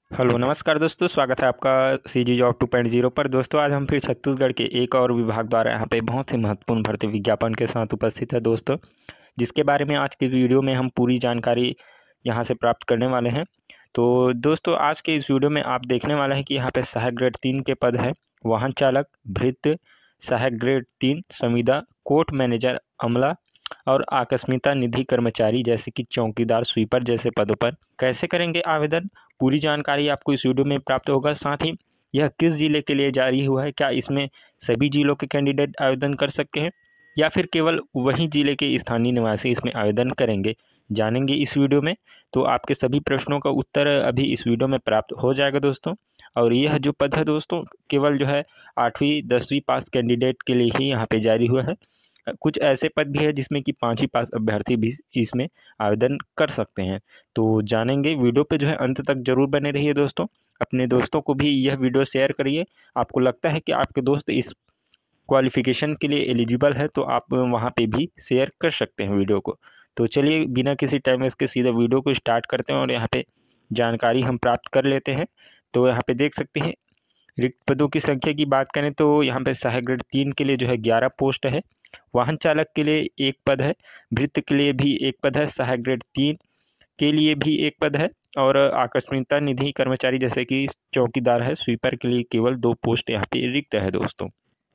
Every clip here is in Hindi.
हेलो नमस्कार दोस्तों, स्वागत है आपका सीजी जॉब 2.0 पर। दोस्तों आज हम फिर छत्तीसगढ़ के एक और विभाग द्वारा यहाँ पे बहुत ही महत्वपूर्ण भर्ती विज्ञापन के साथ उपस्थित है दोस्तों, जिसके बारे में आज की वीडियो में हम पूरी जानकारी यहाँ से प्राप्त करने वाले हैं। तो दोस्तों आज के इस वीडियो में आप देखने वाले हैं कि यहाँ पे सहायक ग्रेड 3 के पद है, वाहन चालक, भृत्य, सहायक ग्रेड 3, संविदा, कोर्ट मैनेजर, अमला और आकस्मिकता निधि कर्मचारी जैसे कि चौकीदार, स्वीपर जैसे पदों पर। कैसे करेंगे आवेदन, पूरी जानकारी आपको इस वीडियो में प्राप्त होगा। साथ ही यह किस जिले के लिए जारी हुआ है, क्या इसमें सभी जिलों के कैंडिडेट आवेदन कर सकते हैं या फिर केवल वही जिले के स्थानीय निवासी इसमें आवेदन करेंगे, जानेंगे इस वीडियो में। तो आपके सभी प्रश्नों का उत्तर अभी इस वीडियो में प्राप्त हो जाएगा दोस्तों। और यह जो पद है दोस्तों केवल जो है 8वीं 10वीं पास कैंडिडेट के लिए ही यहाँ पे जारी हुआ है। कुछ ऐसे पद भी है जिसमें कि 5वीं पास अभ्यर्थी भी इसमें आवेदन कर सकते हैं। तो जानेंगे, वीडियो पे जो है अंत तक जरूर बने रहिए दोस्तों। अपने दोस्तों को भी यह वीडियो शेयर करिए। आपको लगता है कि आपके दोस्त इस क्वालिफिकेशन के लिए एलिजिबल है तो आप वहाँ पे भी शेयर कर सकते हैं वीडियो को। तो चलिए बिना किसी टाइम वेस्ट के सीधे वीडियो को स्टार्ट करते हैं और यहाँ पे जानकारी हम प्राप्त कर लेते हैं। तो यहाँ पे देख सकते हैं, रिक्त पदों की संख्या की बात करें तो यहाँ पे सहायक ग्रेड 3 के लिए जो है 11 पोस्ट है, वाहन चालक के लिए एक पद है, भृत्य के लिए भी एक पद है, सहायक ग्रेड 3 के लिए भी एक पद है और आकस्मिकता निधि कर्मचारी जैसे कि चौकीदार है, स्वीपर के लिए केवल 2 पोस्ट यहाँ पे रिक्त है दोस्तों।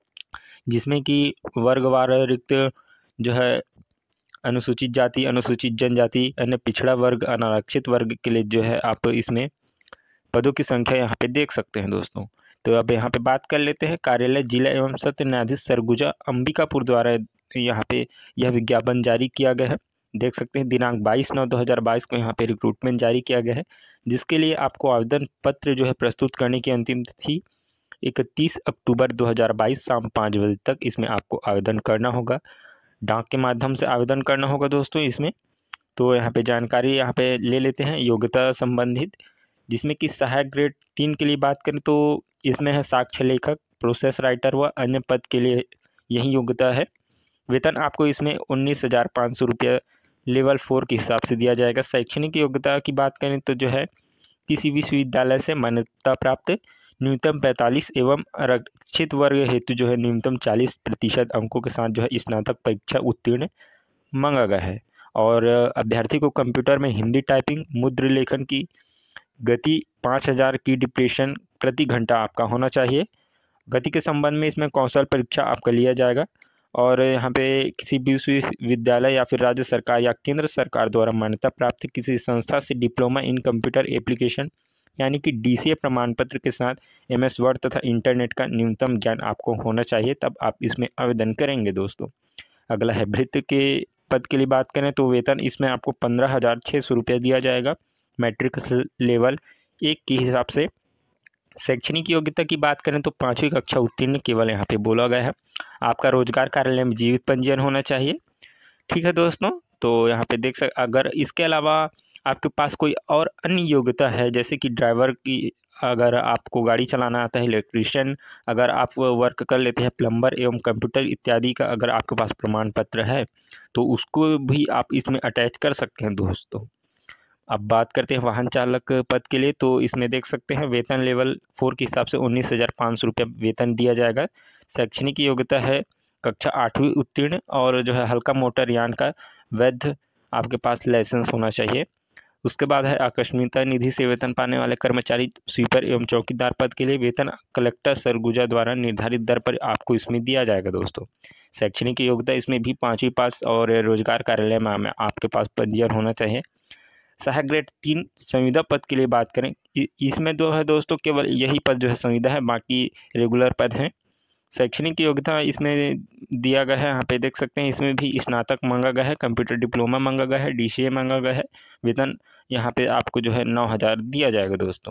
जिसमें कि वर्गवार रिक्त जो है अनुसूचित जाति, अनुसूचित जनजाति, अन्य पिछड़ा वर्ग, अनारक्षित वर्ग के लिए जो है आप इसमें पदों की संख्या यहाँ पे देख सकते हैं दोस्तों। तो अब यहाँ पे बात कर लेते हैं। कार्यालय जिला एवं सत्र न्यायाधीश सरगुजा अंबिकापुर द्वारा यहाँ पे यह विज्ञापन जारी किया गया है। देख सकते हैं दिनांक 22/9/2022 को यहाँ पे रिक्रूटमेंट जारी किया गया है, जिसके लिए आपको आवेदन पत्र जो है प्रस्तुत करने की अंतिम तिथि 31 अक्टूबर 2022 शाम 5 बजे तक इसमें आपको आवेदन करना होगा। डाक के माध्यम से आवेदन करना होगा दोस्तों इसमें। तो यहाँ पे जानकारी यहाँ पे ले लेते हैं योग्यता संबंधित, जिसमें कि सहायक ग्रेड 3 के लिए बात करें तो इसमें है साक्ष्य लेखक, प्रोसेस राइटर व अन्य पद के लिए यही योग्यता है। वेतन आपको इसमें 19,500 रुपये लेवल 4 के हिसाब से दिया जाएगा। शैक्षणिक योग्यता की बात करें तो जो है किसी विश्वविद्यालय से मान्यता प्राप्त न्यूनतम 45 एवं आरक्षित वर्ग हेतु जो है न्यूनतम 40% अंकों के साथ जो है स्नातक परीक्षा उत्तीर्ण मांगा गया है। और अभ्यर्थी को कंप्यूटर में हिंदी टाइपिंग, मुद्र लेखन की गति 5000 की डिप्रेशन प्रति घंटा आपका होना चाहिए। गति के संबंध में इसमें कौशल परीक्षा आपका लिया जाएगा। और यहाँ पे किसी भी विश्वविद्यालय या फिर राज्य सरकार या केंद्र सरकार द्वारा मान्यता प्राप्त किसी संस्था से डिप्लोमा इन कंप्यूटर एप्लीकेशन यानी कि DCA प्रमाण पत्र के साथ MS वर्ड तथा इंटरनेट का न्यूनतम ज्ञान आपको होना चाहिए, तब आप इसमें आवेदन करेंगे दोस्तों। अगला है भृत्य के पद के लिए बात करें तो वेतन इसमें आपको 15,600 रुपया दिया जाएगा मैट्रिक लेवल 1 के हिसाब से। शैक्षणिक योग्यता की बात करें तो 5वीं कक्षा उत्तीर्ण केवल यहाँ पे बोला गया है। आपका रोजगार कार्यालय में जीवित पंजीयन होना चाहिए। ठीक है दोस्तों, तो यहाँ पे देख अगर इसके अलावा आपके पास कोई और अन्य योग्यता है जैसे कि ड्राइवर की, अगर आपको गाड़ी चलाना आता है, इलेक्ट्रीशियन, अगर आप वर्क कर लेते हैं, प्लम्बर एवं कंप्यूटर इत्यादि का अगर आपके पास प्रमाण पत्र है तो उसको भी आप इसमें अटैच कर सकते हैं दोस्तों। अब बात करते हैं वाहन चालक पद के लिए, तो इसमें देख सकते हैं वेतन लेवल 4 के हिसाब से 19,500 रुपये वेतन दिया जाएगा। शैक्षणिक योग्यता है कक्षा 8वीं उत्तीर्ण और जो है हल्का मोटर यान का वैध आपके पास लाइसेंस होना चाहिए। उसके बाद है आकस्मिकता निधि से वेतन पाने वाले कर्मचारी, स्वीपर एवं चौकीदार पद के लिए वेतन कलेक्टर सरगुजा द्वारा निर्धारित दर पर आपको इसमें दिया जाएगा दोस्तों। शैक्षणिक योग्यता इसमें भी 5वीं पास और रोजगार कार्यालय में आपके पास पंजीयन होना चाहिए। सहायक ग्रेड 3 संविदा पद के लिए बात करें, इसमें जो है दोस्तों केवल यही पद जो है संविदा है, बाकी रेगुलर पद हैं। शैक्षणिक योग्यता इसमें दिया गया है, यहाँ पे देख सकते हैं इसमें भी स्नातक मांगा गया है, कंप्यूटर डिप्लोमा मांगा गया है, DCA मांगा गया है। वेतन यहाँ पे आपको जो है 9,000 दिया जाएगा दोस्तों।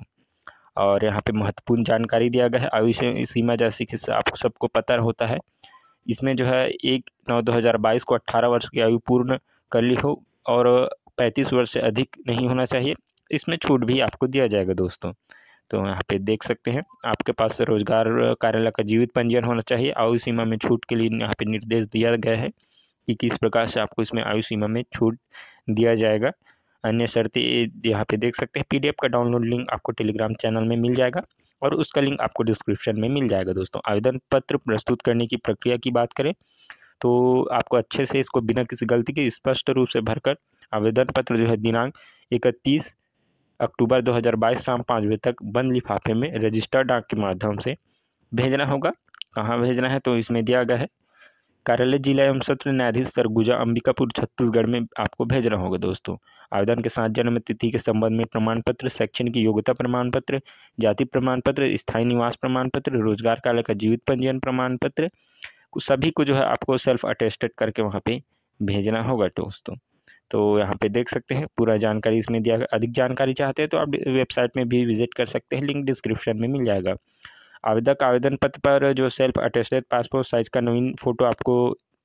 और यहाँ पे महत्वपूर्ण जानकारी दिया गया है आयु सीमा, जैसे कि आप सबको पता होता है इसमें जो है 1/9/2022 को 18 वर्ष की आयु पूर्ण कर ली हो और 35 वर्ष से अधिक नहीं होना चाहिए। इसमें छूट भी आपको दिया जाएगा दोस्तों। तो यहाँ पे देख सकते हैं आपके पास रोजगार कार्यालय का जीवित पंजीयन होना चाहिए। आयु सीमा में छूट के लिए यहाँ पे निर्देश दिया गया है कि किस प्रकार से आपको इसमें आयु सीमा में छूट दिया जाएगा। अन्य शर्तें यहाँ पे देख सकते हैं। PDF का डाउनलोड लिंक आपको टेलीग्राम चैनल में मिल जाएगा और उसका लिंक आपको डिस्क्रिप्शन में मिल जाएगा। दोस्तों, आवेदन पत्र प्रस्तुत करने की प्रक्रिया की बात करें तो आपको अच्छे से इसको बिना किसी गलती के स्पष्ट रूप से भरकर आवेदन पत्र जो है दिनांक 31 अक्टूबर 2022 शाम 5 बजे तक बंद लिफाफे में रजिस्टर्ड डाक के माध्यम से भेजना होगा। कहाँ भेजना है तो इसमें दिया गया है, कार्यालय जिला एवं सत्र न्यायाधीश सरगुजा अंबिकापुर छत्तीसगढ़ में आपको भेजना होगा। दोस्तों, आवेदन के साथ जन्म तिथि के संबंध में प्रमाण पत्र, शैक्षणिक योग्यता प्रमाण पत्र, जाति प्रमाण पत्र, स्थायी निवास प्रमाण पत्र, रोजगार कार्यालय का जीवित पंजीयन प्रमाण पत्र, सभी को जो है आपको सेल्फ अटेस्टेड करके वहाँ पे भेजना होगा। दोस्तों, तो यहाँ पे देख सकते हैं पूरा जानकारी इसमें दिया गया। अधिक जानकारी चाहते हैं तो आप वेबसाइट में भी विजिट कर सकते हैं, लिंक डिस्क्रिप्शन में मिल जाएगा। आवेदक आवेदन पत्र पर जो सेल्फ अटेस्टेड पासपोर्ट साइज का नवीन फ़ोटो आपको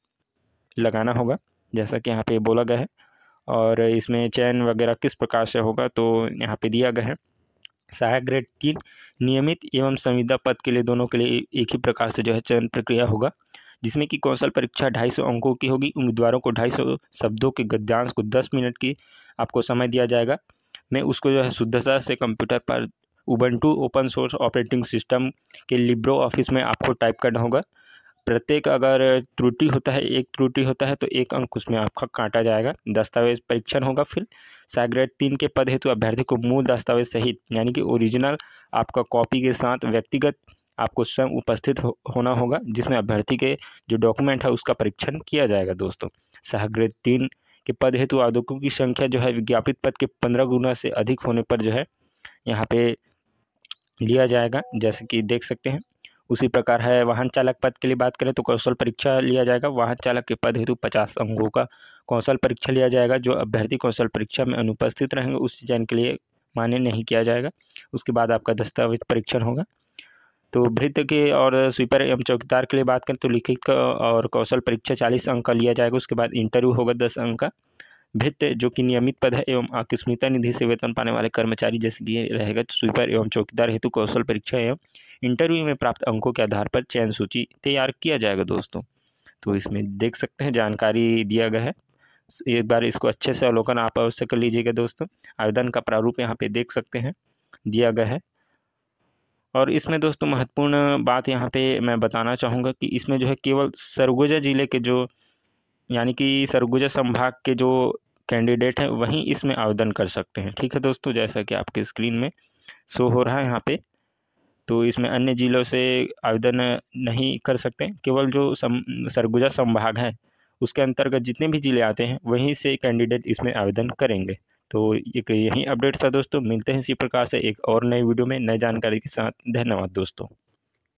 लगाना होगा, जैसा कि यहाँ पे बोला गया है। और इसमें चयन वगैरह किस प्रकार से होगा तो यहाँ पे दिया गया है, सहायक ग्रेड 3 नियमित एवं संविदा पद के लिए दोनों के लिए एक ही प्रकार से जो है चयन प्रक्रिया होगा, जिसमें कि कौशल परीक्षा 250 अंकों की होगी। उम्मीदवारों को 250 शब्दों के गद्यांश को 10 मिनट की आपको समय दिया जाएगा। मैं उसको जो है शुद्धता से कंप्यूटर पर Ubuntu open source operating system के लिब्रो ऑफिस में आपको टाइप करना होगा। प्रत्येक अगर त्रुटि होता है, एक त्रुटि होता है तो 1 अंक उसमें आपका काटा जाएगा। दस्तावेज परीक्षण होगा। फिर सहायक ग्रेड 3 के पद हेतु अभ्यर्थी को मूल दस्तावेज सहित यानी कि ओरिजिनल आपका कॉपी के साथ व्यक्तिगत आपको स्वयं उपस्थित होना होगा, जिसमें अभ्यर्थी के जो डॉक्यूमेंट है उसका परीक्षण किया जाएगा। दोस्तों, सहायक ग्रेड 3 के पद हेतु आवेदकों की संख्या जो है विज्ञापित पद के 15 गुना से अधिक होने पर जो है यहाँ पे लिया जाएगा, जैसे कि देख सकते हैं। उसी प्रकार है वाहन चालक पद के लिए बात करें तो कौशल परीक्षा लिया जाएगा। वाहन चालक के पद हेतु 50 अंकों का कौशल परीक्षा लिया जाएगा। जो अभ्यर्थी कौशल परीक्षा में अनुपस्थित रहेंगे उस चयन के लिए मान्य नहीं किया जाएगा। उसके बाद आपका दस्तावेज परीक्षण होगा। तो भृत्य के और स्वीपर एवं चौकीदार के लिए बात करें तो लिखित और कौशल परीक्षा 40 अंक का लिया जाएगा। उसके बाद इंटरव्यू होगा 10 अंक का। भृत्य जो कि नियमित पद है एवं आकस्मिकता निधि से वेतन पाने वाले कर्मचारी जैसे कि रहेगा। स्वीपर एवं चौकीदार हेतु कौशल परीक्षा एवं इंटरव्यू में प्राप्त अंकों के आधार पर चयन सूची तैयार किया जाएगा। दोस्तों, तो इसमें देख सकते हैं जानकारी दिया गया है। एक बार इसको अच्छे से अवलोकन आप अवश्य कर लीजिएगा। दोस्तों, आवेदन का प्रारूप यहाँ पे देख सकते हैं दिया गया है। और इसमें दोस्तों महत्वपूर्ण बात यहाँ पे मैं बताना चाहूँगा कि इसमें जो है केवल सरगुजा जिले के जो यानी कि सरगुजा संभाग के जो कैंडिडेट हैं वहीं इसमें आवेदन कर सकते हैं। ठीक है दोस्तों, जैसा कि आपके स्क्रीन में शो हो रहा है यहाँ पे, तो इसमें अन्य जिलों से आवेदन नहीं कर सकते। केवल जो सरगुजा संभाग है उसके अंतर्गत जितने भी जिले आते हैं वहीं से कैंडिडेट इसमें आवेदन करेंगे। तो एक यही अपडेट था दोस्तों। मिलते हैं इसी प्रकार से एक और नई वीडियो में नई जानकारी के साथ। धन्यवाद दोस्तों।